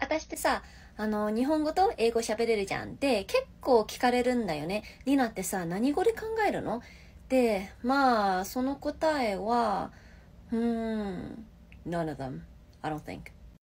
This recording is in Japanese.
私ってさ、日本語と英語喋れるじゃんって結構聞かれるんだよね。リナってさ、何語で考えるの？で、まあ、その答えは、none of them, I don't think.